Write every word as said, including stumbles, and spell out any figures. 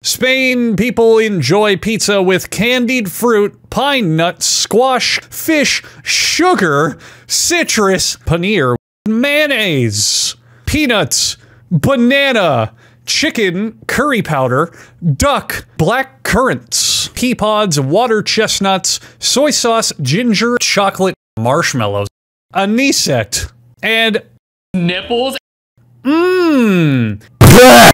Spain, people enjoy pizza with candied fruit, pine nuts, squash, fish, sugar, citrus, paneer, mayonnaise, peanuts, banana, chicken, curry powder, duck, black currants, pea pods, water chestnuts, soy sauce, ginger, chocolate, marshmallows, anisette, and Nipples. mmm.